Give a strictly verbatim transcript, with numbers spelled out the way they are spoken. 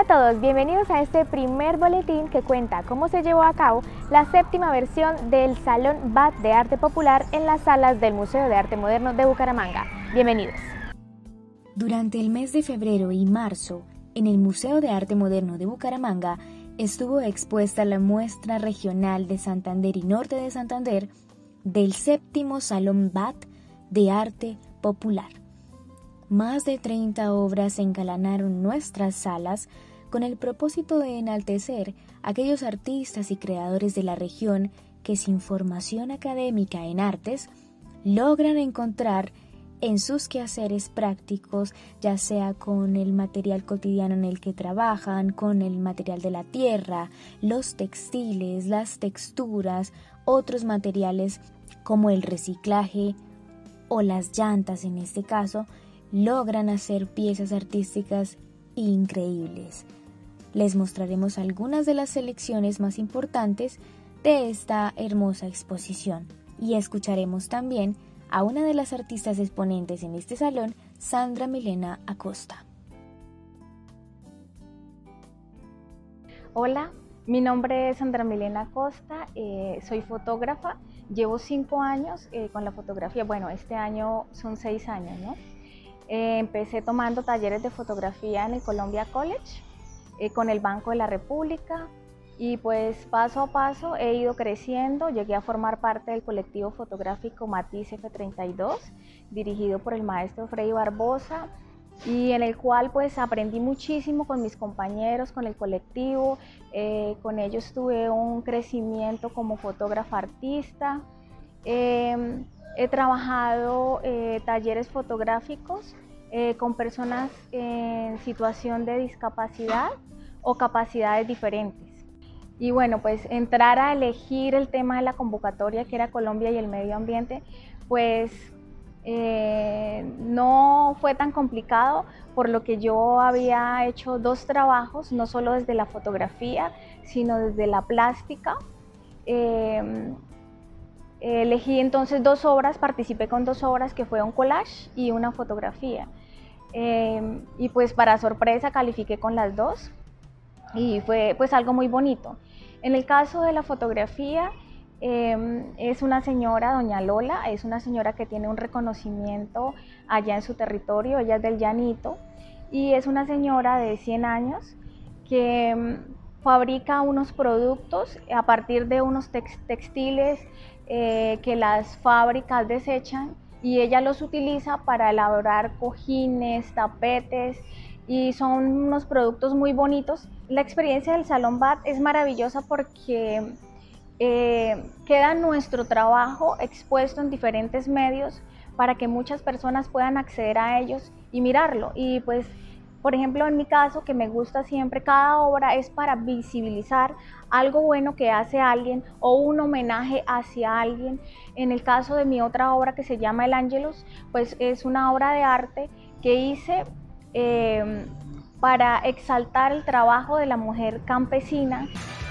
todos, bienvenidos a este primer boletín que cuenta cómo se llevó a cabo la séptima versión del Salón B A T de Arte Popular en las salas del Museo de Arte Moderno de Bucaramanga. Bienvenidos. Durante el mes de febrero y marzo, en el Museo de Arte Moderno de Bucaramanga, estuvo expuesta la muestra regional de Santander y Norte de Santander del séptimo Salón B A T de Arte Popular. Más de treinta obras engalanaron nuestras salas con el propósito de enaltecer a aquellos artistas y creadores de la región que sin formación académica en artes logran encontrar en sus quehaceres prácticos, ya sea con el material cotidiano en el que trabajan, con el material de la tierra, los textiles, las texturas, otros materiales como el reciclaje o las llantas en este caso, logran hacer piezas artísticas increíbles. Les mostraremos algunas de las selecciones más importantes de esta hermosa exposición y escucharemos también a una de las artistas exponentes en este salón, Sandra Milena Acosta. Hola, mi nombre es Sandra Milena Acosta, eh, soy fotógrafa, llevo cinco años eh, con la fotografía, bueno, este año son seis años, ¿no? Eh, empecé tomando talleres de fotografía en el Columbia College, eh, con el Banco de la República, y pues paso a paso he ido creciendo. Llegué a formar parte del colectivo fotográfico Matiz F treinta y dos, dirigido por el maestro Freddy Barbosa, y en el cual pues aprendí muchísimo con mis compañeros, con el colectivo. Eh, con ellos tuve un crecimiento como fotógrafa artista. Eh, he trabajado eh, talleres fotográficos eh, con personas en situación de discapacidad o capacidades diferentes. Y bueno, pues entrar a elegir el tema de la convocatoria, que era Colombia y el medio ambiente, pues eh, no fue tan complicado, por lo que yo había hecho dos trabajos, no solo desde la fotografía, sino desde la plástica. Eh, elegí entonces dos obras, participé con dos obras, que fue un collage y una fotografía. Eh, y pues para sorpresa califiqué con las dos y fue pues algo muy bonito. En el caso de la fotografía, eh, es una señora, doña Lola, es una señora que tiene un reconocimiento allá en su territorio, ella es del Llanito, y es una señora de cien años que eh, fabrica unos productos a partir de unos tex textiles eh, que las fábricas desechan, y ella los utiliza para elaborar cojines, tapetes, y son unos productos muy bonitos. La experiencia del Salón B A T es maravillosa porque eh, queda nuestro trabajo expuesto en diferentes medios para que muchas personas puedan acceder a ellos y mirarlo. Y pues, por ejemplo, en mi caso, que me gusta siempre, cada obra es para visibilizar algo bueno que hace alguien o un homenaje hacia alguien. En el caso de mi otra obra, que se llama El Ángelus, pues es una obra de arte que hice Eh, para exaltar el trabajo de la mujer campesina